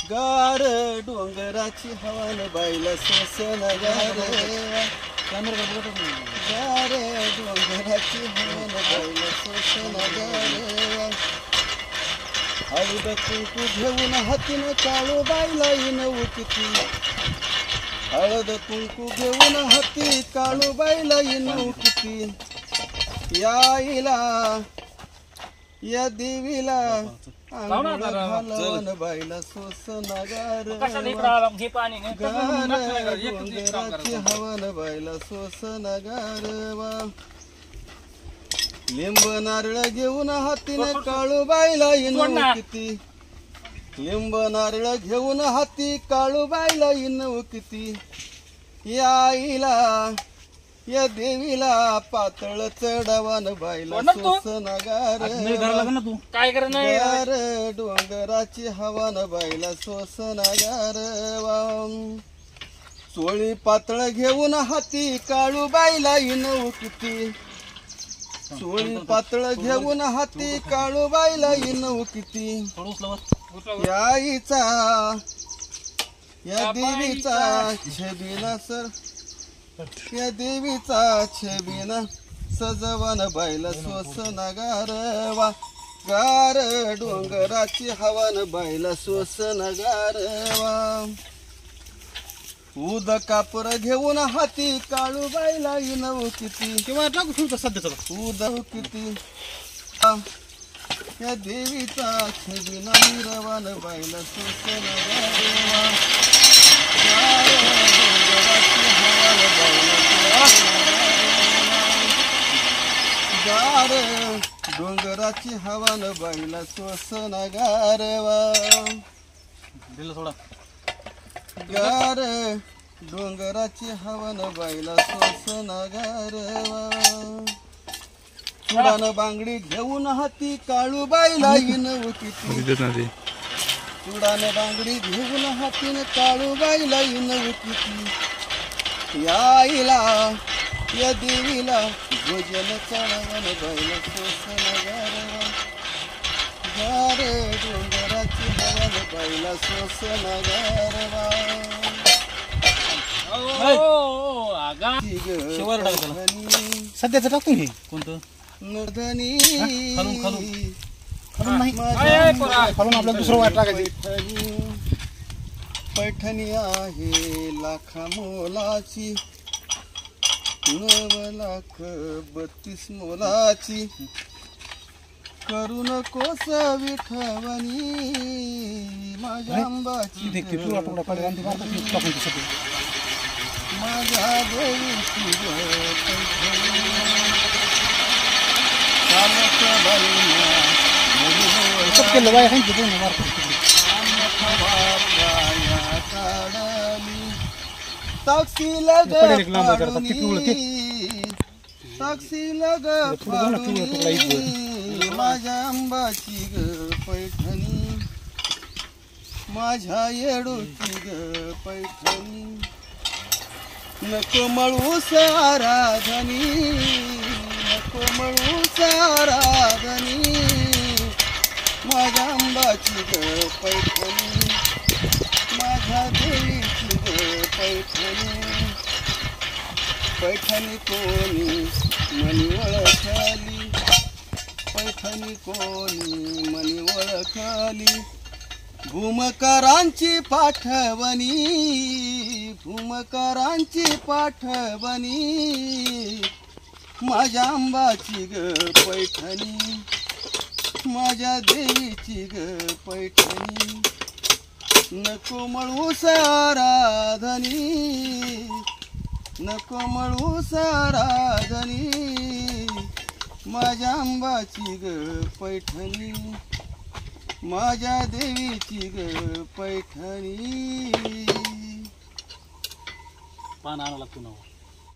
गार डोंगराची हवान बाईला सोसन गार गार डोंगराची हवान बाईला सोसन गार हळद कुंकू घेऊन हातीनं काळू बाईला येणं उठती हळद कुंकू घेऊन हाती काळू बाईला येणं उठती याईला या देवीला घालवण बाईला सोसन गार डोंगराची हवन बाईला सोसन गारवा लिंब नारळ घेऊन हातीने काळू बाईला येणं किती लिंब नारळ घेऊन हाती काळू बाईला येणं किती याईला या देवीला पातळ चढावान बाईला सोसन गार डोंगराची हवान बाईला सोसन गारवा चोळी पातळ घेऊन हाती काळू बाईला येणं किती चोळी पातळ घेऊन हाती काळू बाईला येणं किती याईचा या देवीचा छबिना सर या देवीचा छबिना सजवन बाईला सोसन गारवा गार डोंगराची हवन बाईला सोसन गारवा उद कापर घेऊन हाती काळू बाईला येणं किती किंवा टाकू ठेवतो सध्या उद किती या देवीचा छबिना निरवान बाईला सोसन गारवा गार डोंगराची हवान बाईला सोसन गारवा थोडा गार डोंगराची हवान बाईला सोसन गारवा चुडान बांगडी घेऊन हाती काळू बाईला येणं किती चुडान बांगडी घेऊन हातीने काळू बाईला येणं किती याईला या देवीला भोजन चढवण बाईला सोसन गारवा गार डोंगराची हवान बाईला सोसन गारवा सध्याच टाकतो हे कोणतं नर्दनी खालून आपल्याला दुसरं वाट टाकायची पैठणी आहे लाखा मोलाची 9,32,00,000 मोलाची करू नकोस विठवणी माझ्या आंबाची माझ्या देवीची ताक्षी लग माझ्या आंबाची ग पैठणी माझ्या येडूची ग पैठणी नको मळूस आराधनी नको मळूस आराधनी माझ्या आंबाची ग पैठणी माझ्या देवीची ग पैठणी पैठणी कोणी मनी ओळखली पैठणी कोणी मनी ओळखली भूमकारांची पाठवणी भूमकारांची पाठवणी माझ्या आंबाची ग पैठणी माझ्या देवीची ग पैठणी नको मळूस आराधनी नको मळूस आराधनी माझ्या आंबाची ग पैठणी माझ्या देवीची ग पैठणी पान आणावं लागतो ना